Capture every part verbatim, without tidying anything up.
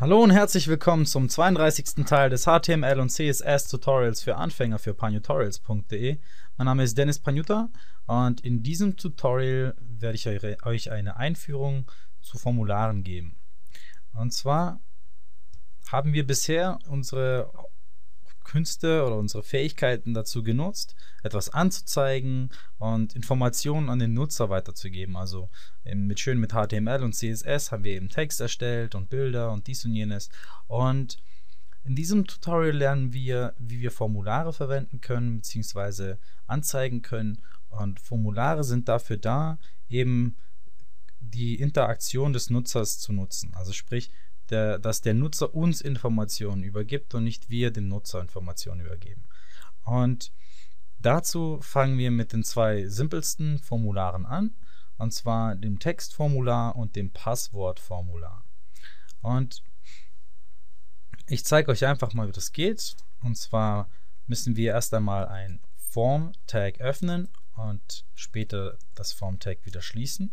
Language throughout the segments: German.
Hallo und herzlich willkommen zum zweiunddreißigsten Teil des H T M L und C S S Tutorials für Anfänger für panutorials punkt de. Mein Name ist Dennis Panuta und in diesem Tutorial werde ich euch eine Einführung zu Formularen geben. Und zwar haben wir bisher unsere Künste oder unsere Fähigkeiten dazu genutzt, etwas anzuzeigen und Informationen an den Nutzer weiterzugeben. Also mit schön mit H T M L und C S S haben wir eben Text erstellt und Bilder und dies und jenes. Und in diesem Tutorial lernen wir, wie wir Formulare verwenden können bzw. anzeigen können. Und Formulare sind dafür da, eben die Interaktion des Nutzers zu nutzen. Also sprich, Der, dass der Nutzer uns Informationen übergibt und nicht wir dem Nutzer Informationen übergeben. Und dazu fangen wir mit den zwei simpelsten Formularen an, und zwar dem Textformular und dem Passwortformular. Und ich zeige euch einfach mal, wie das geht. Und zwar müssen wir erst einmal ein Form-Tag öffnen und später das Form-Tag wieder schließen.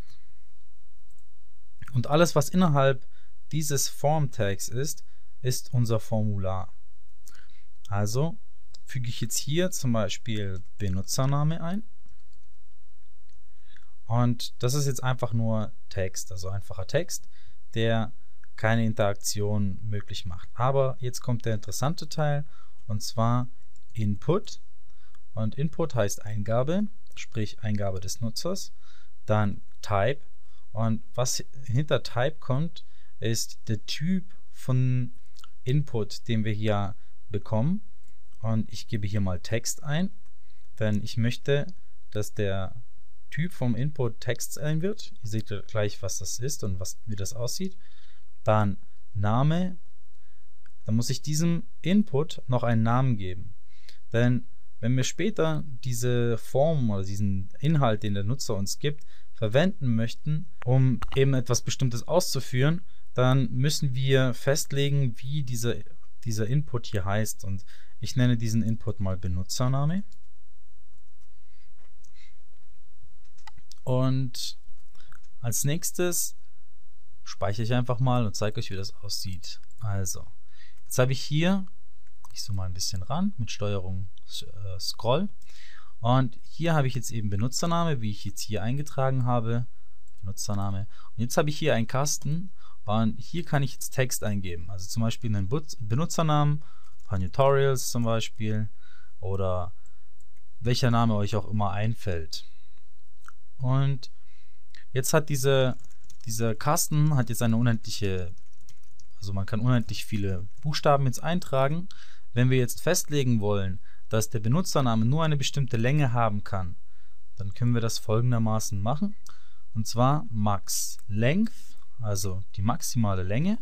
Und alles, was innerhalb dieses Form-Tags ist, ist unser Formular. Also füge ich jetzt hier zum Beispiel Benutzername ein. Und das ist jetzt einfach nur Text, also einfacher Text, der keine Interaktion möglich macht. Aber jetzt kommt der interessante Teil, und zwar Input. Und Input heißt Eingabe, sprich Eingabe des Nutzers. Dann Type. Und was hinter Type kommt, ist der Typ von Input, den wir hier bekommen. Und ich gebe hier mal Text ein, denn ich möchte, dass der Typ vom Input Text sein wird. Ihr seht gleich, was das ist und was, wie das aussieht. Dann Name. Dann muss ich diesem Input noch einen Namen geben. Denn wenn wir später diese Form oder diesen Inhalt, den der Nutzer uns gibt, verwenden möchten, um eben etwas Bestimmtes auszuführen, dann müssen wir festlegen, wie dieser, dieser Input hier heißt. Und ich nenne diesen Input mal Benutzername. Und als nächstes speichere ich einfach mal und zeige euch, wie das aussieht. Also, jetzt habe ich hier, ich zoome mal ein bisschen ran, mit Steuerung äh, Scroll. Und hier habe ich jetzt eben Benutzername, wie ich jetzt hier eingetragen habe. Benutzername. Und jetzt habe ich hier einen Kasten. Und hier kann ich jetzt Text eingeben, also zum Beispiel einen Benutzernamen, panutorials zum Beispiel, oder welcher Name euch auch immer einfällt. Und jetzt hat diese, dieser Kasten hat jetzt eine unendliche, also man kann unendlich viele Buchstaben jetzt eintragen. Wenn wir jetzt festlegen wollen, dass der Benutzername nur eine bestimmte Länge haben kann, dann können wir das folgendermaßen machen, und zwar max length. Also die maximale Länge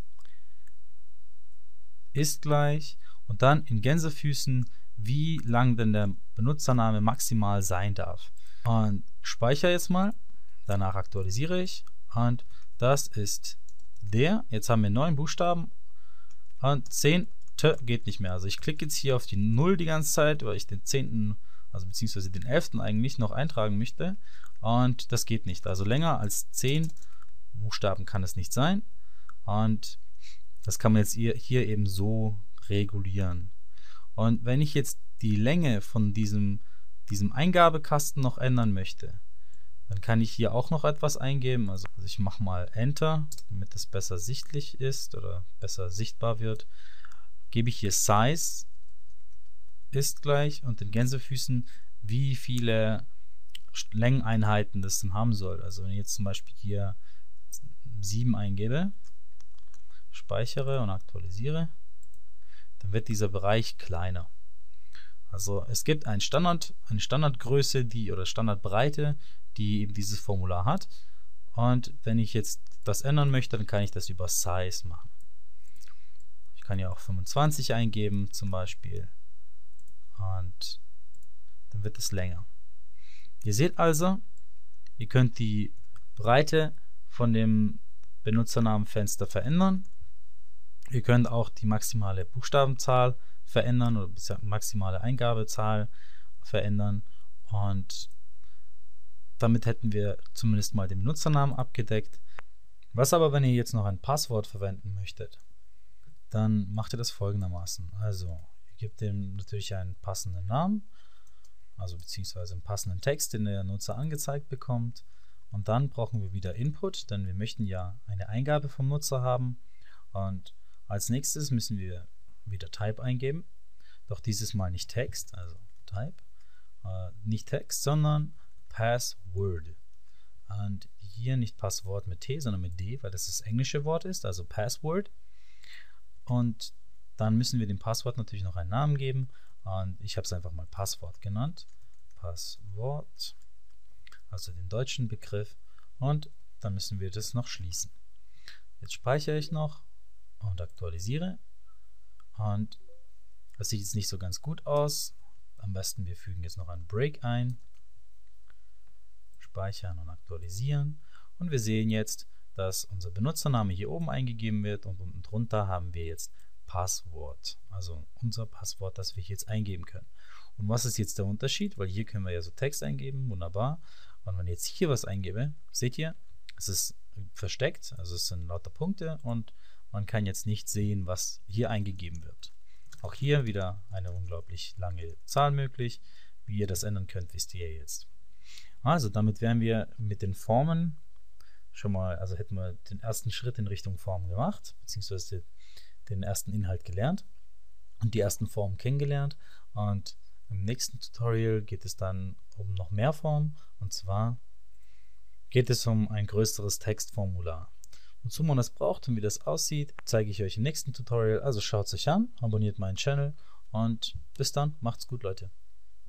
ist gleich und dann in Gänsefüßen, wie lang denn der Benutzername maximal sein darf. Und speichere jetzt mal, danach aktualisiere ich und das ist der. Jetzt haben wir neun Buchstaben und zehn T geht nicht mehr. Also ich klicke jetzt hier auf die null die ganze Zeit, weil ich den zehnten, also beziehungsweise den elften eigentlich noch eintragen möchte, und das geht nicht. Also länger als zehn Buchstaben kann es nicht sein, und das kann man jetzt hier, hier eben so regulieren. Und wenn ich jetzt die Länge von diesem, diesem Eingabekasten noch ändern möchte, dann kann ich hier auch noch etwas eingeben. Also ich mache mal Enter, damit es besser sichtlich ist oder besser sichtbar wird. Gebe ich hier Size ist gleich und in Gänsefüßen, wie viele Längeneinheiten das dann haben soll. Also wenn ich jetzt zum Beispiel hier sieben eingebe, speichere und aktualisiere, dann wird dieser Bereich kleiner. Also es gibt ein Standard, eine Standardgröße, die oder Standardbreite, die eben dieses Formular hat. Und wenn ich jetzt das ändern möchte, dann kann ich das über Size machen. Ich kann ja auch fünfundzwanzig eingeben zum Beispiel und dann wird es länger. Ihr seht also, ihr könnt die Breite von dem Benutzernamenfenster verändern. Ihr könnt auch die maximale Buchstabenzahl verändern oder maximale Eingabezahl verändern, und damit hätten wir zumindest mal den Benutzernamen abgedeckt. Was aber, wenn ihr jetzt noch ein Passwort verwenden möchtet? Dann macht ihr das folgendermaßen. Also, ihr gebt dem natürlich einen passenden Namen, also beziehungsweise einen passenden Text, den der Nutzer angezeigt bekommt. Und dann brauchen wir wieder Input, denn wir möchten ja eine Eingabe vom Nutzer haben. Und als nächstes müssen wir wieder Type eingeben, doch dieses Mal nicht Text, also Type, äh, nicht Text, sondern Password. Und hier nicht Passwort mit T, sondern mit D, weil das das englische Wort ist, also Password. Und dann müssen wir dem Passwort natürlich noch einen Namen geben. Und ich habe es einfach mal Passwort genannt. Passwort, also den deutschen Begriff. Und dann müssen wir das noch schließen. Jetzt speichere ich noch und aktualisiere. Und das sieht jetzt nicht so ganz gut aus. Am besten wir fügen jetzt noch einen Break ein. Speichern und aktualisieren. Und wir sehen jetzt, dass unser Benutzername hier oben eingegeben wird und unten drunter haben wir jetzt Passwort. Also unser Passwort, das wir hier jetzt eingeben können. Und was ist jetzt der Unterschied? Weil hier können wir ja so Text eingeben, wunderbar. Und wenn ich jetzt hier was eingebe, seht ihr, es ist versteckt, also es sind lauter Punkte und man kann jetzt nicht sehen, was hier eingegeben wird. Auch hier wieder eine unglaublich lange Zahl möglich. Wie ihr das ändern könnt, wisst ihr jetzt. Also damit wären wir mit den Formen schon mal, also hätten wir den ersten Schritt in Richtung Form gemacht, beziehungsweise den ersten Inhalt gelernt und die ersten Formen kennengelernt. Und im nächsten Tutorial geht es dann um noch mehr Formen, und zwar geht es um ein größeres Textformular. Wozu man das braucht und wie das aussieht, zeige ich euch im nächsten Tutorial. Also schaut es euch an, abonniert meinen Channel und bis dann, macht's gut, Leute.